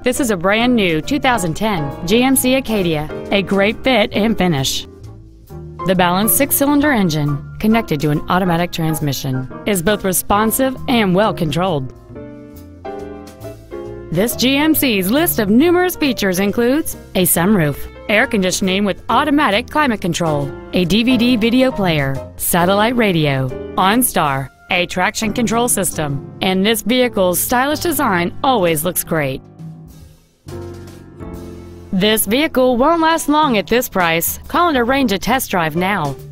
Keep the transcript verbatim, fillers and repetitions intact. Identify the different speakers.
Speaker 1: This is a brand new two thousand ten G M C Acadia, a great fit and finish. The balanced six-cylinder engine, connected to an automatic transmission, is both responsive and well-controlled. This G M C's list of numerous features includes a sunroof, air conditioning with automatic climate control, a D V D video player, satellite radio, OnStar, a traction control system, and this vehicle's stylish design always looks great. This vehicle won't last long at this price. Call and arrange a test drive now.